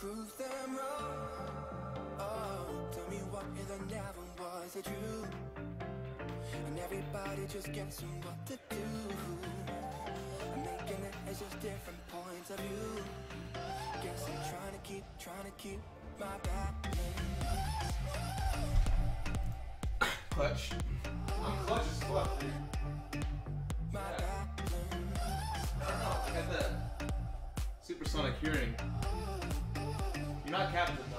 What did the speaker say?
prove them wrong. Oh, tell me what if there never was a truth, and everybody just guessing what to do. Making it as just different points of view. Guess I'm trying to keep my balance. Clutch. I'm clutch as fuck, dude. My balance. I don't know, I got the supersonic hearing. You're not captain.